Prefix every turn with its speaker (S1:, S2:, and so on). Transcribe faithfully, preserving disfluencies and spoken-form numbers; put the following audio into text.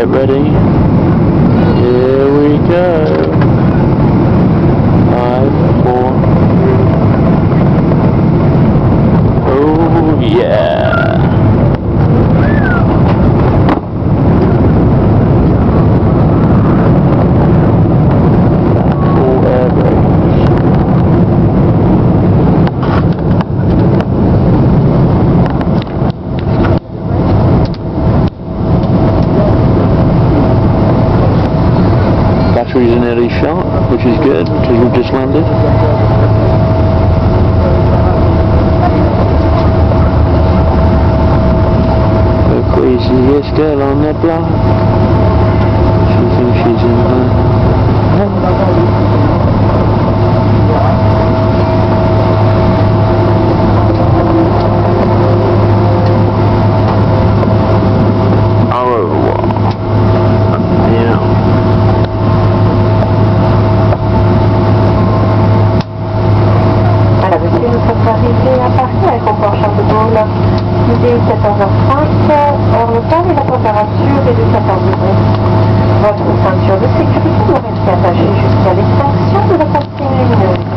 S1: Get ready. Here we go. Five, four. Oh yeah. Full air brakes. Batteries are nearly shot, which is good because we've just landed. The craziest girl on the block. She thinks she's in her.
S2: Arrivé à Paris, aéroport Charles de Gaulle, il est quatorze heures trente, heure locale et la température est de quatorze degrés. Votre ceinture de sécurité doit rester attachée jusqu'à l'extinction de la consigne lumineuse.